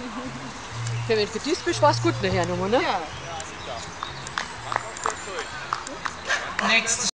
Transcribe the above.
Wenn du für bist, war es gut nachher nochmal, ne? Ja. Nächste